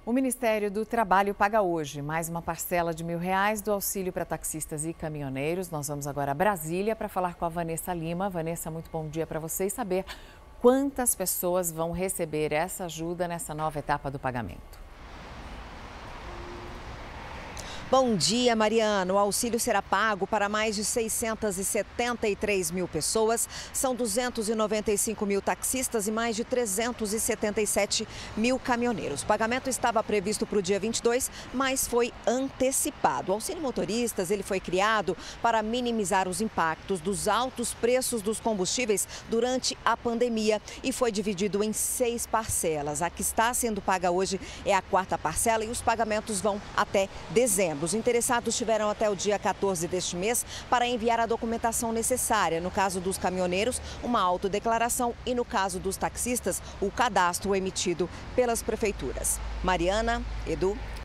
O Ministério do Trabalho paga hoje mais uma parcela de R$ 1.000 do auxílio para taxistas e caminhoneiros. Nós vamos agora a Brasília para falar com a Vanessa Lima. Vanessa, muito bom dia para você e saber quantas pessoas vão receber essa ajuda nessa nova etapa do pagamento. Bom dia, Mariana. O auxílio será pago para mais de 673 mil pessoas. São 295 mil taxistas e mais de 377 mil caminhoneiros. O pagamento estava previsto para o dia 22, mas foi antecipado. O auxílio motoristas ele foi criado para minimizar os impactos dos altos preços dos combustíveis durante a pandemia e foi dividido em 6 parcelas. A que está sendo paga hoje é a 4ª parcela e os pagamentos vão até dezembro. Os interessados tiveram até o dia 14 deste mês para enviar a documentação necessária. No caso dos caminhoneiros, uma autodeclaração e no caso dos taxistas, o cadastro emitido pelas prefeituras. Mariana, Edu.